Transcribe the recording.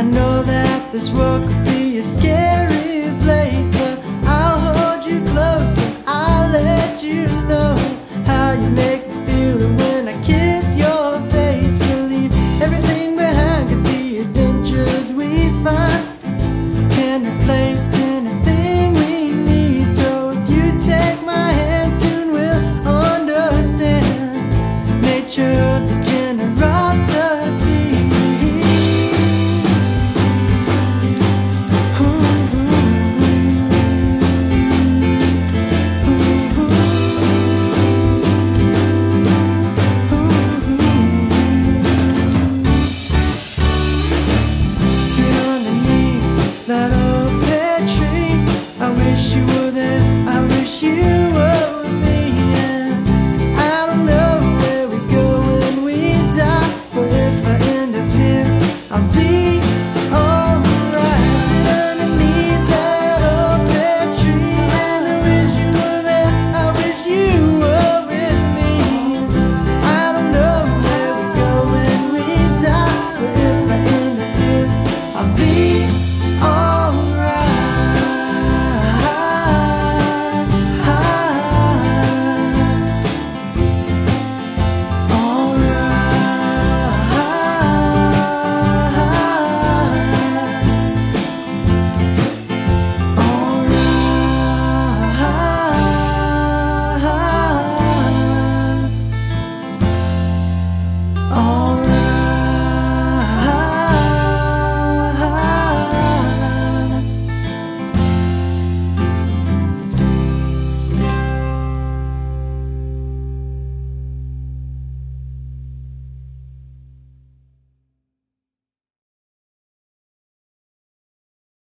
know that this world could be a scary place, but I'll hold you close and I'll let you know how you make me feel when I kiss your face. We'll leave everything behind, 'cause the adventures we find can replace anything we need. So if you take my hand, soon we'll understand nature's a generosity. Sit underneath that old pear tree. I wish you were there, I wish you were with me. And I don't know where we go when we die, but if I end up here, I'll be alright. Sit underneath that old pear tree, and I wish you were there, I wish you were with me. I don't know where we go when we die, but if I end up here, I'll be